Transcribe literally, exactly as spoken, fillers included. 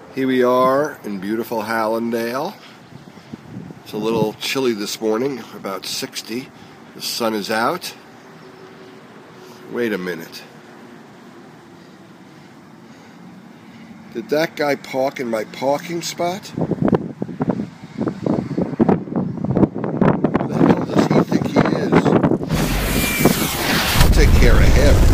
Here we are in beautiful Hallandale. It's a little chilly this morning, about sixty. The sun is out. Wait a minute. Did that guy park in my parking spot? Who the hell does he think he is? I'll take care of him.